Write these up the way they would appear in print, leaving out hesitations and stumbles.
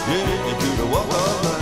Yeah, you do the walk of life.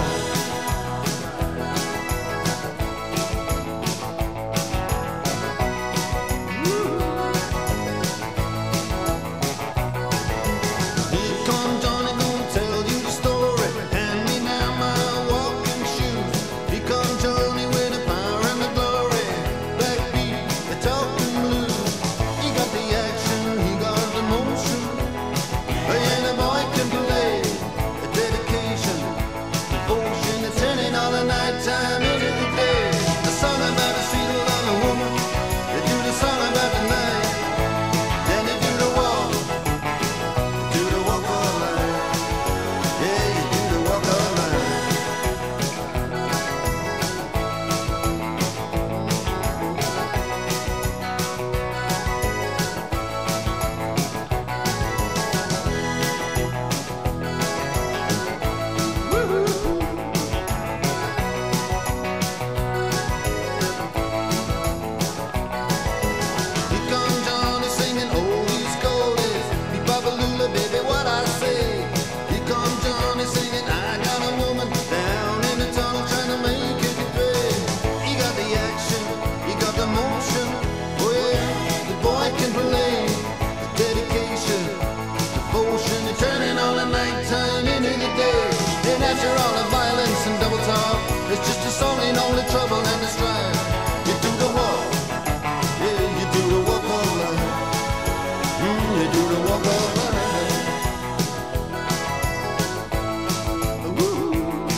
It's just a song in all the trouble and the strife. You do the walk, yeah, you do the walk of life. You do the walk of life. Woo.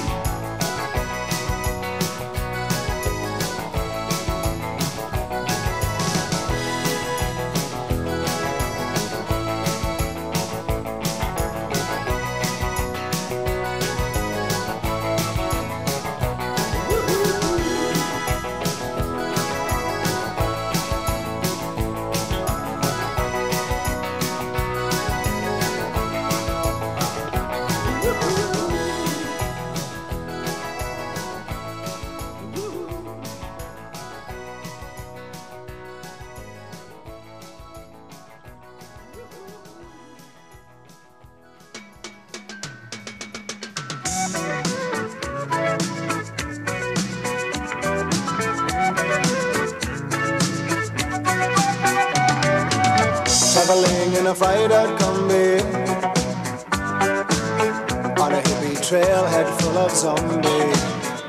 Traveling in a fried-out combi on a hippie trailhead full of zombies.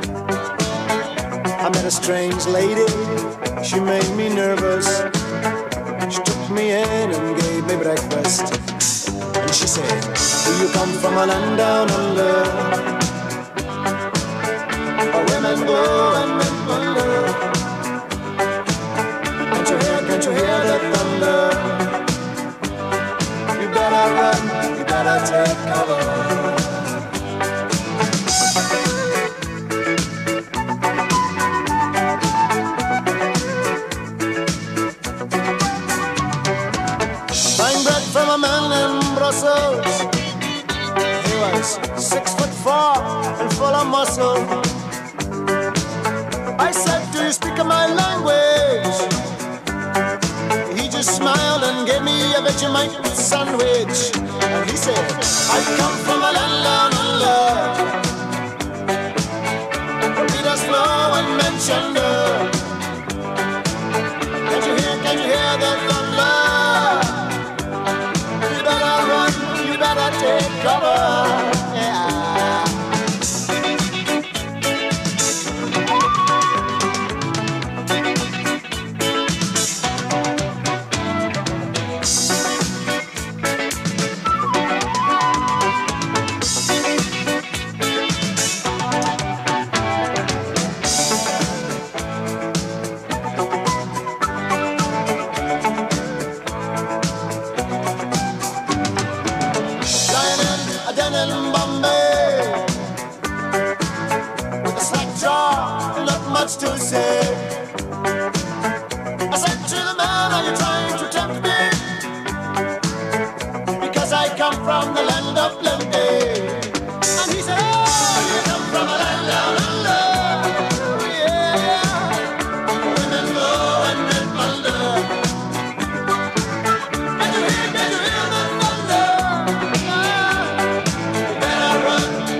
I met a strange lady, she made me nervous. She took me in and gave me breakfast. And she said, do you come from a land down under, where women go and men wonder? Can't you hear the thunder? You better run, you better take cover. Buying bread from a man in Brussels. He was 6'4" and full of muscle. I said, do you speak my language? He just smiled and gave me a Vegemite sandwich. And he said, I come from a land down under, where Peter's flow and Manchester. Can you hear the thunder? You better run, you better take cover. Yeah. To say, I said to the man, are you trying to tempt me? Because I come from the land of plenty. And he said, oh, you come from a land down under. Oh, yeah, women go and men wonder. Can you hear the thunder? You better run.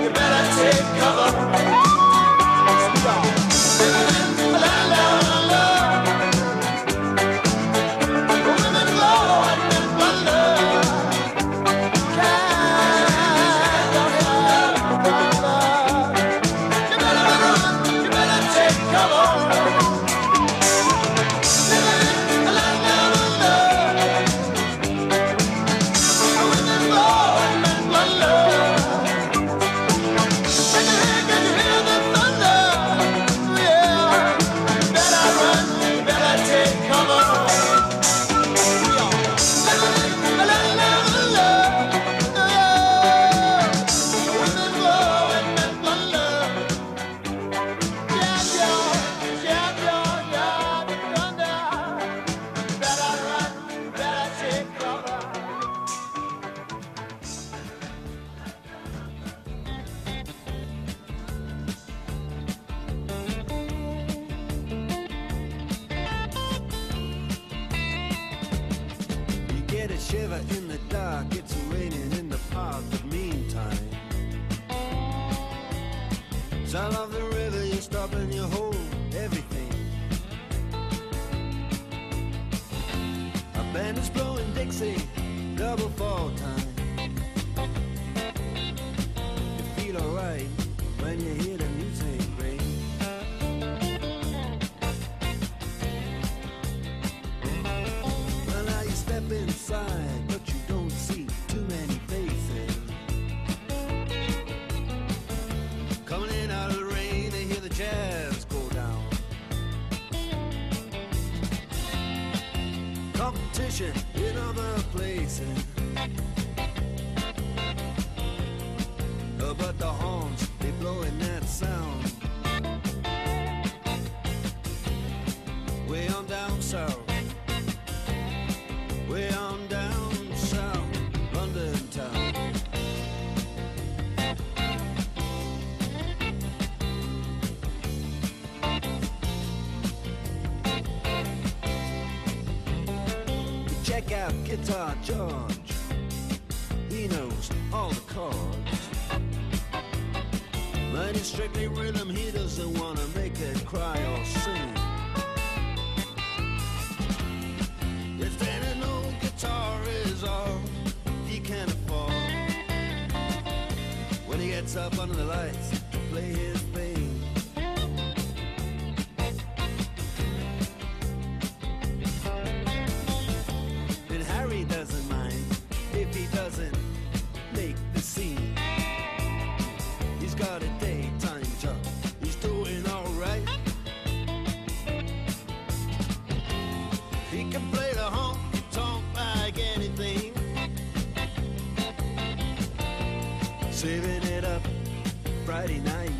shiver in the dark, it's raining in the park, but meantime, sound of the river, you stop and you hold everything. A band is blowing Dixie, double fall time. You feel alright when you hear the music ring. Well, now you step inside, but you don't see too many faces. Coming in out of the rain, they hear the jazz go down. Competition in other places, but the horns, they blowing that sound. Way on down south, way on down south, London town. Check out Guitar George, he knows all the chords. But it's strictly rhythm, he doesn't want to make it cry or sing. If then an old guitar is all he can afford, when he gets up under the lights to play his thing, then Harry doesn't mind if he doesn't make the scene. He's got a daytime job, he's doing alright. He can play the honky-tonk like anything, saving it up Friday night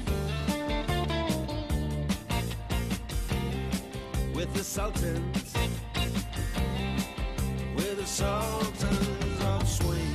with the Sultans, with the Sultans of Swing.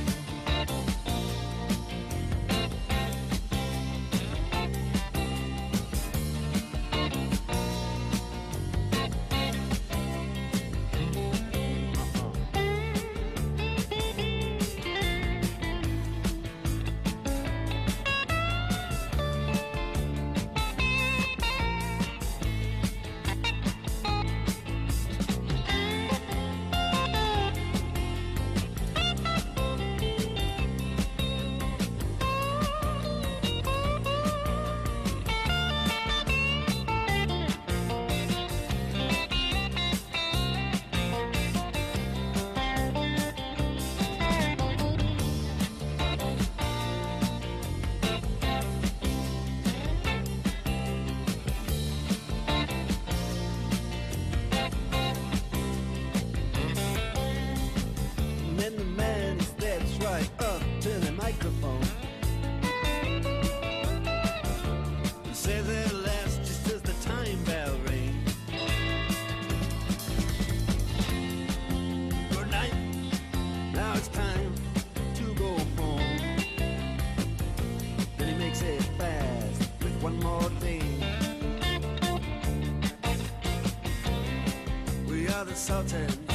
One more thing, we are the Sultans